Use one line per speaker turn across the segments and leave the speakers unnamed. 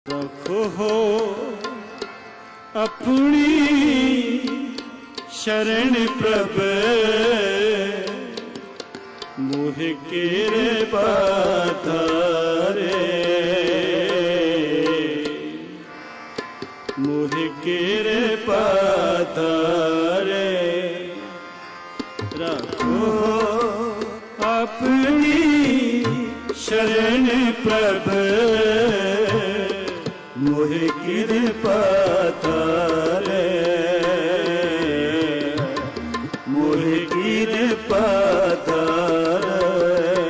रखो हो अपनी शरण प्रभ मुह केरे पातारे मुह केरे पातारे रखो अपनी शरण प्रभ मोह कृपा तारे मोह कृपा तारे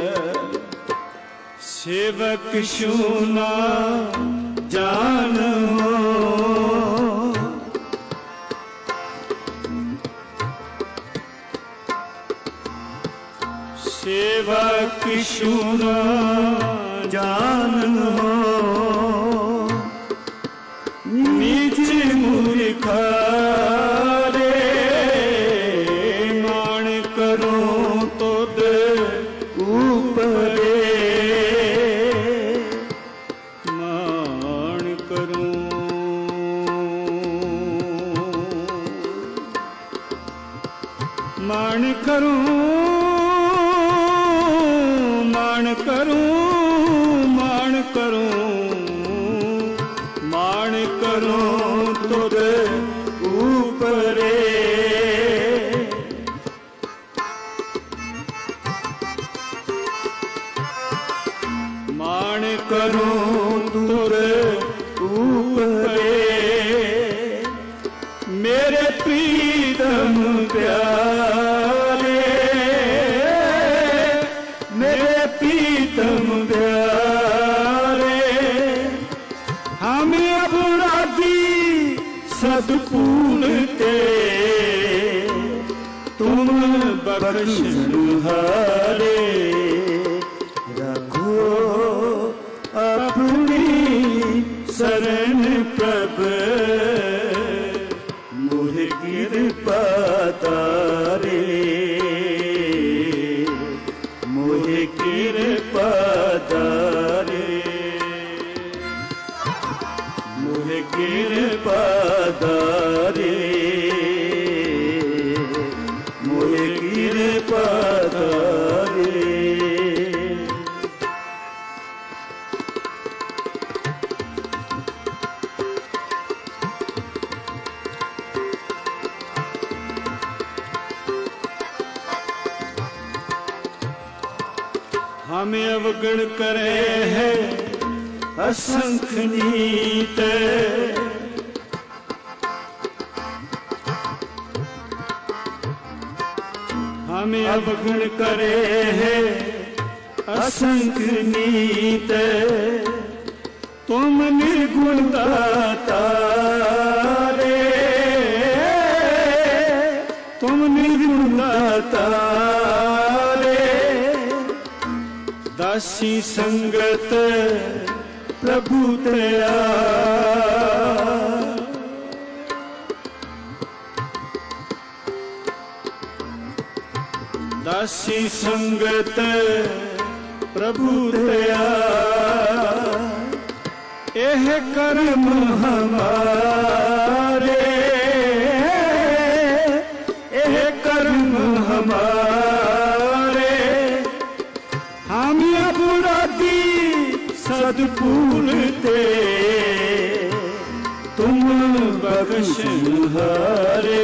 सेवक सुना जान हो सेवक सुना जान हो नीचे मूर्खारे मान करो तो दे ऊपरे मान करो मान करूं मान करूं मान करूं मान करूं तुझे ऊपरे मान करूं तुझे ऊपरे मेरे प्रीतम प्यारे मेरे प्रीतम प्यारे हम अपराधी सदपूर्णते तुम बख्शनहारे रखो अपनी शरण प्रभ मोह कृपा तारे मोह कृपा तारे मोह कृपा तारे मोह कृपा तारे हमें अवगण करे है असंख्य नीत हमें अवगण करे है असंख्य नीत तुम निर्गुण दातारे तुम निर्गुण दातारे दासी संगत प्रभु तेरा दासी संगत प्रभु तेरा एह कर्म हमारे एह कर्म हमारे हम अपराधी सदपूर्णते तुम बख्शनहारे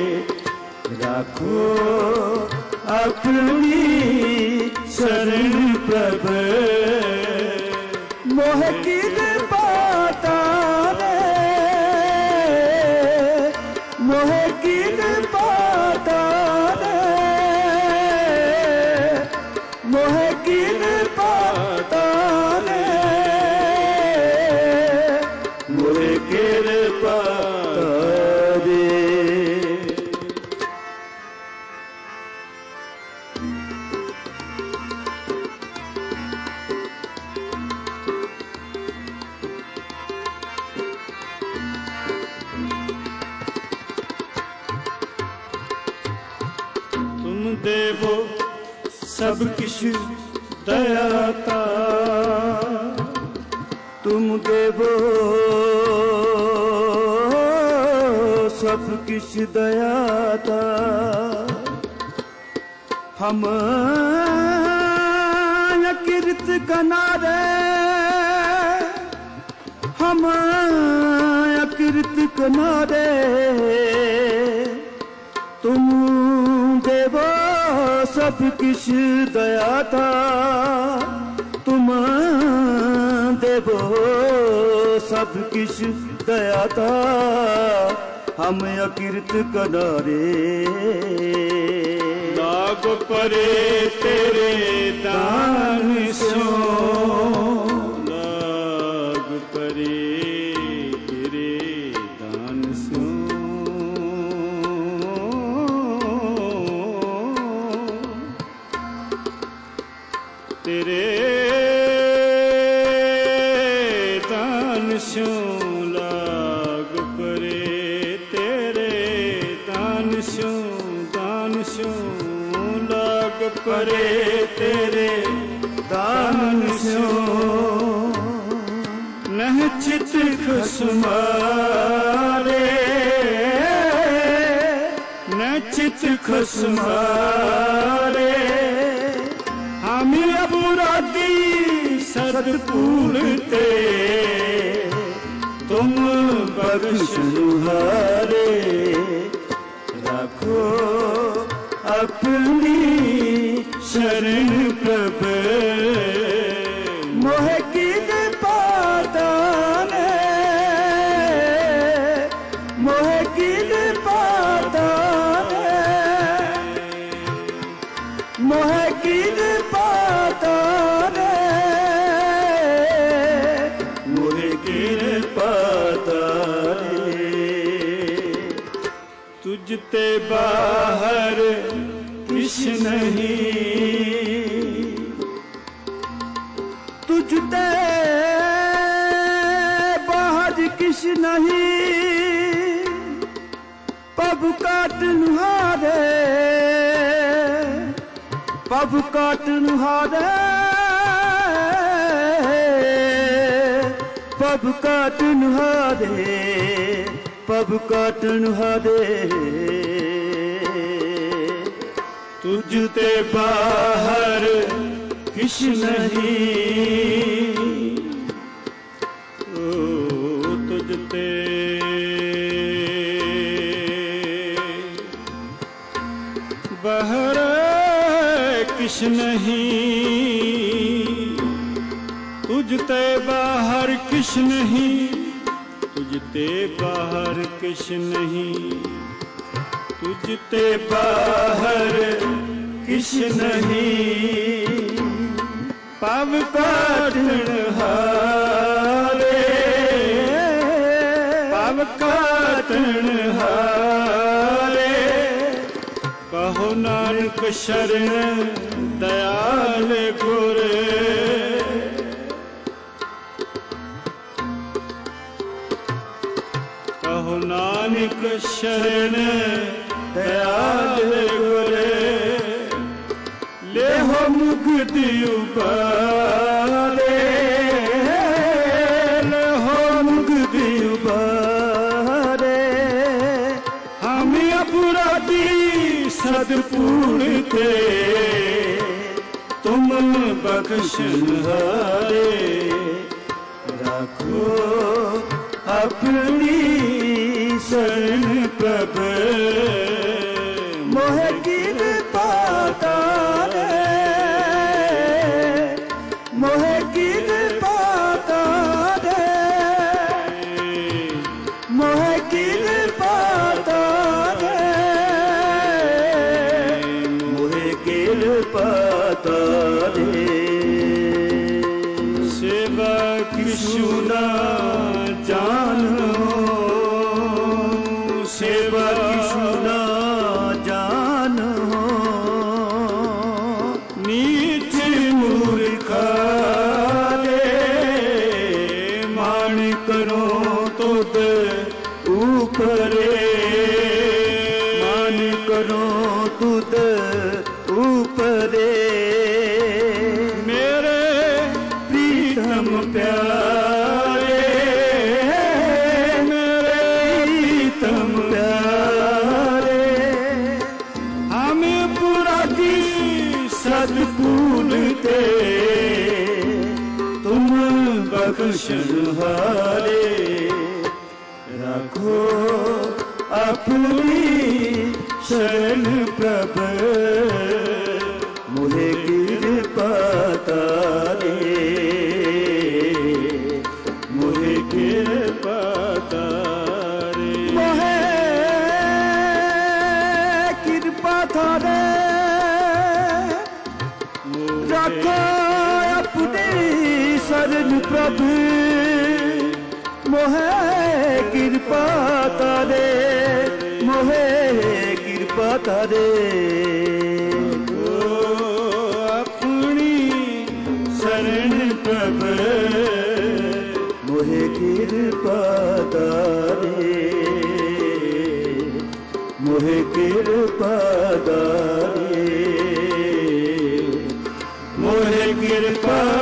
राखो अपनी शरण प्रभ मोह कृपा तारे मोह कृपा तारे मोह कृपा तारे मोह कृपा तारे तुम देवो सब किश दयाता तुम देवो सब किश दयाता हम किरत कनारे हम किरत कनारे तुम देवो सब किश दयाता तुम देवो सब किश दयाता हम अकिरत कनारे
लाग परे तेरे दान स्यो लाग परे तेरे दान स्यो तेरे दान स्यो लाग परे तेरे दान स्यो लाग परे तेरे दान स्यो नह चित खसमारे न चित खसमारे हामी अपराधी सतपूरते तुम बख्शनुहारे रखो अपनी शरण प्रभ
मोह किन पाता ने मोह किन पाता ने मोह किन पाता ने
मोह किन पाता रे तुझते बाहर किश नहीं
तुझते बाहर किश नहीं पब काटन हारे पब काटन हारे पब काटन हारे पब काटन हारे
तुझते बाहर किश नहीं ओ तुझते बाहर किश नहीं तुझते बाहर किश नहीं तुझते बाहर किश नहीं तुझते बाहर किश नहीं पव काटन हारे पव काटन हारे कहो नानक शरण दयाल गुर कहो नानक शरण दयाल गुर ले हो मुक्ति उबारे ले हो मुक्ति
बारे
हम अपराधी सदपूरते तुम बख्शनहारे
रखो अपनी शरण प्रभ मोह किन पाता रे मोह किन पाता रे मोह किन पाता रे मोह किन पाता रे
सेवा किशुना जानो सेवा
किशुना जानो
नीच मूर्खा रे मान करो तुद ऊपरे
मान करो तुद ऊपरे
मेरे प्रीतम प्यारे
बचनहारे रखो अपनी शरण प्रभ मोहे कृपा तारे मोहे कृपा तारे
मोहे कृपा तारे रखो अपनी शरण प्रभु मोहे कृपा तारे मोहे कृपा तारे
अपनी शरण प्रभु मोहे कृपा तारे मोहे कृपा तारे मोहे कृपा